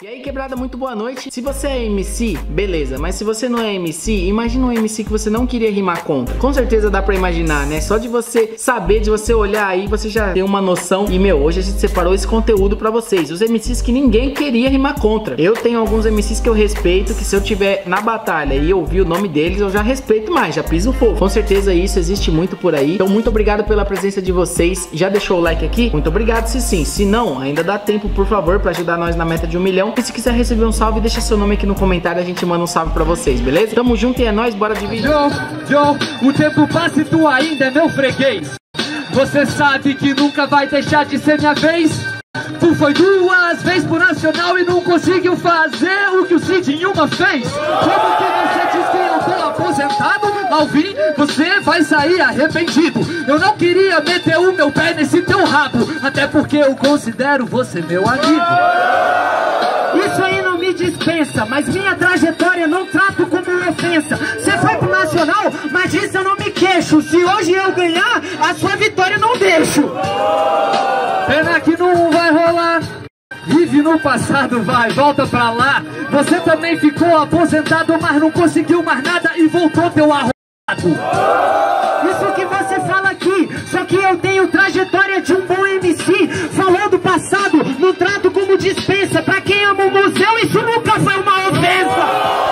E aí, quebrada, muito boa noite. Se você é MC, beleza, mas se você não é MC, imagina um MC que você não queria rimar contra. Com certeza dá pra imaginar, né? Só de você saber, de você olhar aí, você já tem uma noção. E, meu, hoje a gente separou esse conteúdo pra vocês. Os MCs que ninguém queria rimar contra. Eu tenho alguns MCs que eu respeito, que se eu tiver na batalha e ouvir o nome deles, eu já respeito mais, já piso fogo. Com certeza isso existe muito por aí. Então, muito obrigado pela presença de vocês. Já deixou o like aqui? Muito obrigado, se sim. Se não, ainda dá tempo, por favor, pra ajudar nós na meta de 1 milhão. E se quiser receber um salve, deixa seu nome aqui no comentário, a gente manda um salve pra vocês, beleza? Tamo junto e é nóis, bora dividir. O tempo passa e tu ainda é meu freguês. Você sabe que nunca vai deixar de ser minha vez. Tu foi 2 vezes pro Nacional e não conseguiu fazer o que o Cid em uma fez. Como que você diz que eu tô aposentado? Ao fim, você vai sair arrependido. Eu não queria meter o meu pé nesse teu rabo, até porque eu considero você meu amigo. Isso aí não me dispensa, mas minha trajetória não trato como uma ofensa. Você foi pro Nacional, mas disso eu não me queixo. Se hoje eu ganhar, a sua vitória eu não deixo. Pena que não vai rolar. Vive no passado, vai, volta pra lá. Você também ficou aposentado, mas não conseguiu mais nada e voltou teu arrombado. Isso que você fala aqui, só que eu tenho trajetória de um bom MC. Falou do passado, não trato como dispensa. Pra quem ama o museu, isso nunca foi uma ofensa.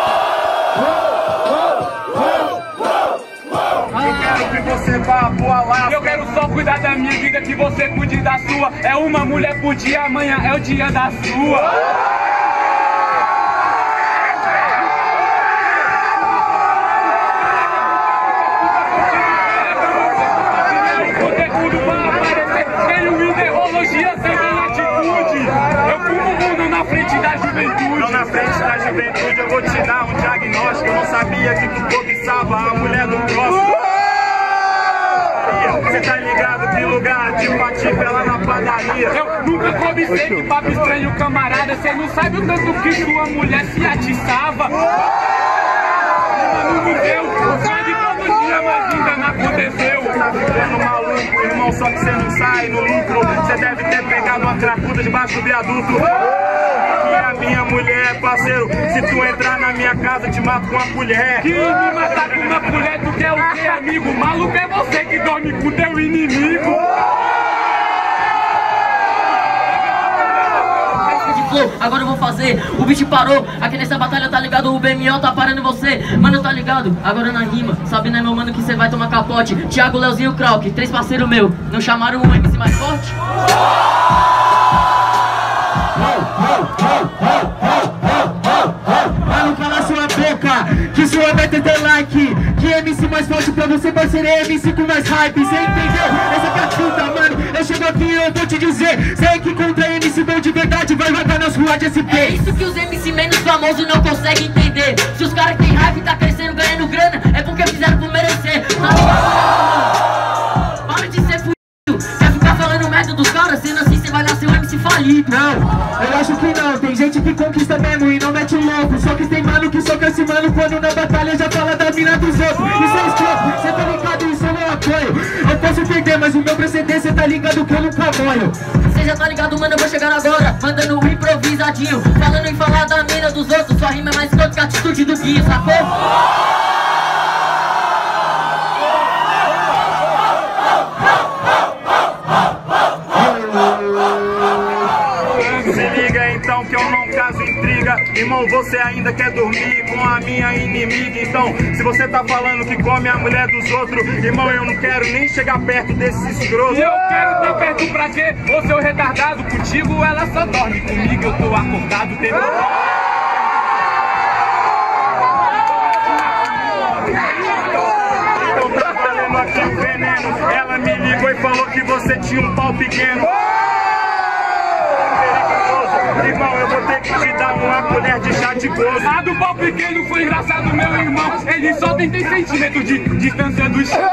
Você vá pro Alasca. Eu quero só cuidar da minha vida, que você cuide da sua. É uma mulher por dia, amanhã é o dia da sua. O conteúdo vai aparecer, tenho ideologia sem minha atitude. Eu fumo o mundo na frente da juventude. Então na frente da juventude eu vou te dar um diagnóstico. Eu não sabia que tu cobiçava a mulher do próximo. Você tá ligado que lugar de patife é lá na padaria. Eu nunca cobicei, que papo estranho, camarada. Você não sabe o tanto que sua mulher se atiçava. Mano, não deu, sabe todo dia, mas ainda não aconteceu. Você tá ficando maluco, irmão, só que você não sai no lucro. Você deve ter pegado uma cracuda debaixo do viaduto. E a minha mulher, parceiro, se tu entrar na minha casa, te mato com uma colher. Que me matar com uma colher, tu quer o quê, amigo? Maluco é você que dorme com teu inimigo. Agora eu vou fazer, o beat parou. Aqui nessa batalha, tá ligado? O BMO tá parando em você. Mano, tá ligado? Agora na rima, sabe, né, meu mano, que você vai tomar capote. Thiago, Leozinho, Krauk, 3 parceiros meu. Não chamaram um MC mais forte? Mano, cala sua boca, que sua meta é ter like. Que MC mais forte pra você vai ser MC com mais hype. Cê entendeu? Essa que é a fita, mano. Eu chego aqui e eu vou te dizer, sei que contra MC bom de verdade vai vagar nas ruas de SP. É isso que os MC menos famosos não conseguem entender. Se os caras têm hype e tá crescendo, ganhando grana, é porque fizeram por merecer. Tá ligado? Para de ser fudido. Quer ficar falando merda dos caras, sendo assim você vai nascer um MC falido. Não, eu acho que não. Tem gente que conquista mesmo e não mete o louco. Só que tem mano que soca esse mano quando na batalha já fala da mina dos outros. Isso é escroto, cê tá ligado, isso eu não apoio. Eu posso perder, mas o meu precedente cê tá ligado que eu nunca apoio. Cê já tá ligado, mano, eu vou chegar agora mandando um improvisadinho, falando em falar da mina dos outros. Sua rima é mais escroto que a atitude do Guinho, sacou? Se liga então que eu não caso intriga. Irmão, você ainda quer dormir com a minha inimiga. Então, se você tá falando que come a mulher dos outros, irmão, eu não quero nem chegar perto desse escroto. E eu quero tá perto pra quê? Ô seu retardado, contigo ela só dorme, comigo eu tô acordado. Então tá valendo aqui o veneno. Ela me ligou e falou que você tinha um pau pequeno. Irmão, eu vou ter que te dar uma colher de chá de gozo. A do pau pequeno foi engraçado, meu irmão. Ele só tem 10 centímetros de distância do chão.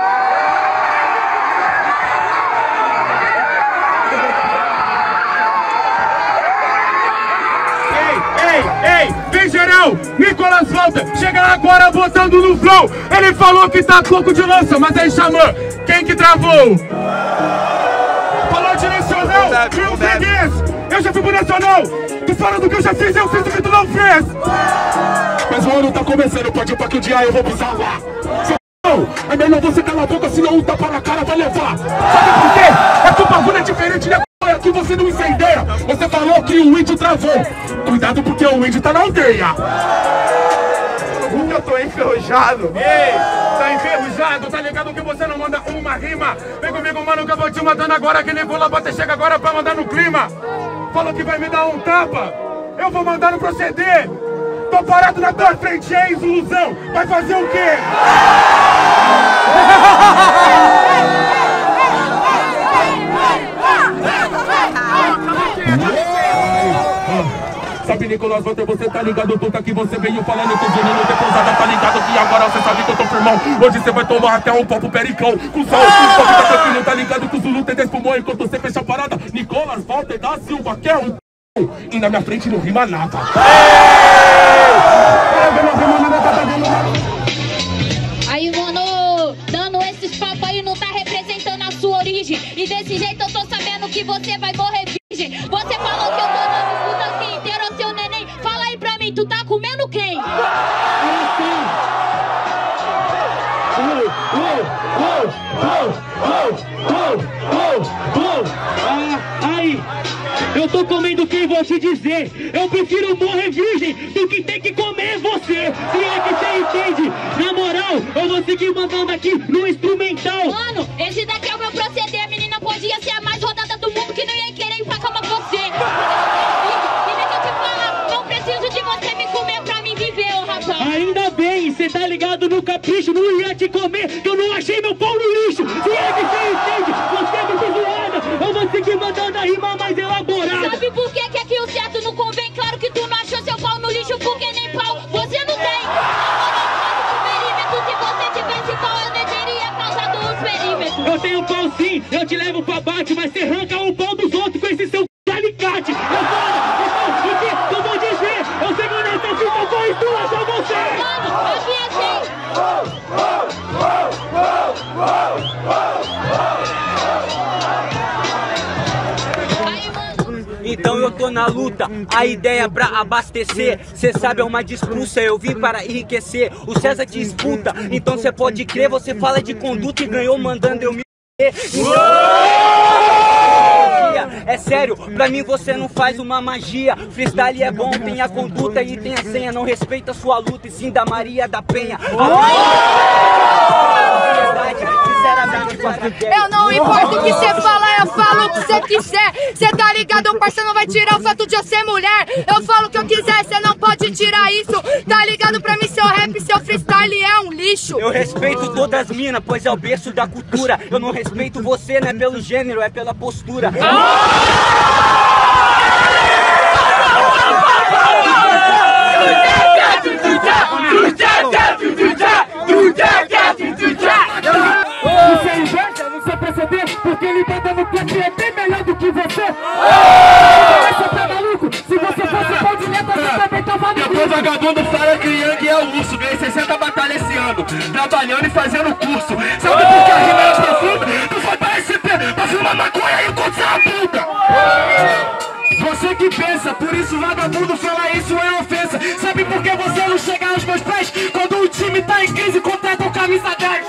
Ei, vem geral, Nicolas volta, chega agora botando no flow. Ele falou que tá coco de lança, mas aí chamou, quem que travou? Falou direcional, viu o freguês? Eu já fui pro Nacional. Tu fala do que eu já fiz, eu fiz o que tu não fez. Mas o ano tá começando, pode ir pra que o dia eu vou pisar lá. É melhor você calar a boca, senão um tapa na cara vai levar. Sabe por quê? É que o bagulho é diferente, né? Aqui você não incendeia. Você falou que o índio travou. Cuidado porque o índio tá na aldeia. Porque eu tô enferrujado. Ei, tá enferrujado, tá ligado que você não manda uma rima. Vem comigo, mano, que eu vou te mandando agora. Que nem Vula Bota chega agora pra mandar no clima. Falou que vai me dar um tapa, eu vou mandar no proceder. Tô parado na tua frente, é ilusão. Vai fazer o quê? Sabe, Nicolas Walter, você tá ligado? Tudo que você veio falando com o Juninho de pousada, tá ligado? Que agora você sabe que eu tô firmão. Hoje você vai tomar até um copo pericão com sal, com tá tranquilo, tá ligado? Que o Zulu tem 10 pulmões enquanto você fecha a parada. Nicolas Walter da Silva, que é um e na minha frente não rima nada. Aí, mano, dando esses papos aí não tá representando a sua origem. E desse jeito eu tô sabendo que você vai morrer virgem. Você falou que eu tô dando puta assim inteiro, seu neném. Fala aí pra mim, tu tá comendo quem? Aí, eu tô comendo quem vou te dizer. Eu prefiro morrer virgem do que ter que comer você. Se é que você entende. Na moral, eu vou seguir mandando aqui no instrumental. Mano, esse daqui é o meu proceder. A menina podia ser a mais rodada do mundo que não ia querer ir pra cama com você. E deixa eu te falar, não preciso de você me comer pra mim viver, ô rapaz. Ainda bem, cê tá ligado no capricho. Não ia te comer, que eu não achei meu pau no lixo. Se é que você entende, você é muito zoada. Eu vou seguir mandando a rima mais elaborada. Sabe por que aqui o certo não convém? Claro que tu não achou seu pau no lixo, porque nem pau você não tem. Se você tivesse pau, eu nem teria causado os perímetros. Eu tenho pau sim, eu te levo pra bate, mas cê arranca o pau dos outros com esse seu alicate. Eu falo, o que tu vou dizer? Eu sei que nessa fita eu vou esculachar você. Mano, eu vi assim. Então eu tô na luta, a ideia pra abastecer. Cê sabe, é uma disputa, eu vim para enriquecer. O César te disputa, então cê pode crer. Você fala de conduta e ganhou mandando eu me é sério, pra mim você não faz uma magia. Freestyle é bom, tem a conduta e tem a senha. Não respeita sua luta e sim da Maria da Penha. Eu não importo o que cê fala, eu falo o que cê quiser. Cê tá ligado, parça, não vai tirar o fato de eu ser mulher. Eu falo o que eu quiser, cê não pode tirar isso. Tá ligado, pra mim seu rap, seu freestyle é um lixo. Eu respeito todas as minas, pois é o berço da cultura. Eu não respeito você, não é pelo gênero, é pela postura. Você é inveja, não sei perceber, porque ele tá dando claque, é bem melhor do que você. Você tá maluco? Se você fosse pão de letra, você também tava no Depois vagabundo fala que Yang é o urso. Ganhei 60 batalhas esse ano, trabalhando e fazendo curso. Sabe por que a rima é profunda? Tu foi pra SP, pra filmar maconha e encontrar a puta. Você que pensa, por isso vagabundo fala isso é ofensa. Sabe por que você não chega aos meus pés? Quando o time tá em crise, contrata o camisa 10.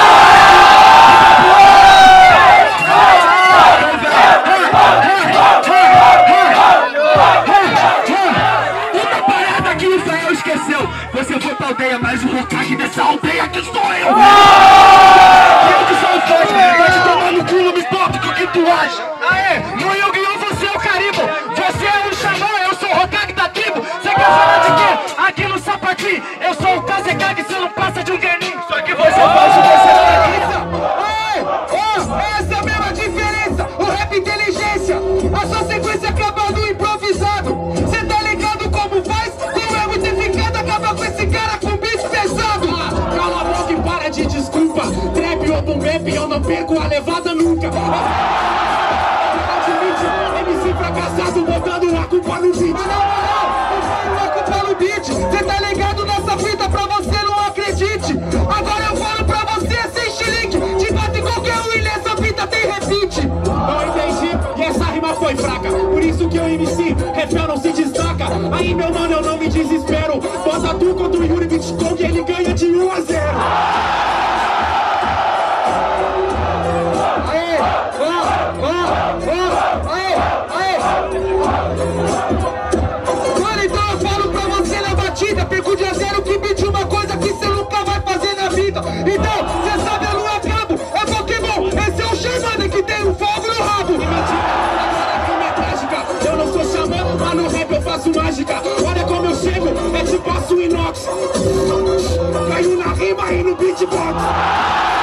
Uma parada que o Israel esqueceu. Você foi pra aldeia, mas o Hokage dessa aldeia aqui sou eu. Eu que sou o forte, vai te tomar no cu, não me importa o que tu acha. Aê, no Yu-Gi-Oh! Você é o Karibo. Você é o Xamã, eu sou o Hokage da tribo. Você quer falar de quê? Aqui no Sapatinho, eu sou o Kazekage, você não passa de um geninho. Só que você faz o que você não acredita. Essa é a mesma diferença. O rap inteligência, a sua sequência acaba no improvisado. Cê tá ligado como faz? Como é modificado, acaba com esse cara com beat pesado. Cala a boca e para de desculpa. Trap ou boom bap, eu não perco a levada nunca. MC fracassado botando a culpa no beat. A culpa no beat. Cê tá ligado nessa fita pra você não acredite. Agora eu falo pra você sem chilique. Te bate qualquer um e nessa fita tem repeat. Não entendi e essa rima foi fraca. Por isso que eu Refel não se destaca. Aí meu mano, eu não me desespero. Bota tu contra o Yuri Bitcoin e ele ganha de 1 a 0. Mano, então eu falo pra você na batida, perco de a 0 que pede uma coisa que você nunca vai fazer na vida. Então, cê sabe, eu não é cabo, é Pokémon. Esse é o Xamã que tem um fogo no rabo. Eu não sou xamã, mas no rap eu faço mágica. Olha como eu chego, é tipo aço inox. Caiu na rima e no beatbox.